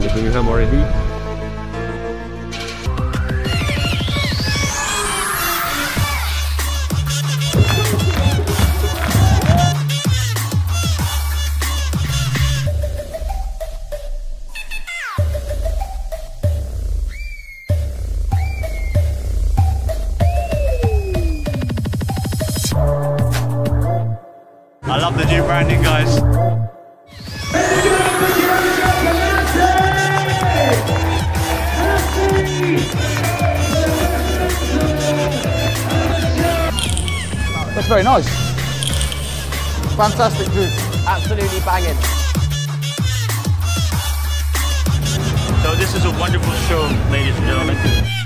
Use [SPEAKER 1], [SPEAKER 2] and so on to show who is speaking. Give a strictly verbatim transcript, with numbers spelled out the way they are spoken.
[SPEAKER 1] the Birmingham already.
[SPEAKER 2] I love the new branding, guys.
[SPEAKER 3] That's very nice. Fantastic juice.
[SPEAKER 4] Absolutely banging.
[SPEAKER 2] So this is a wonderful show, ladies and gentlemen.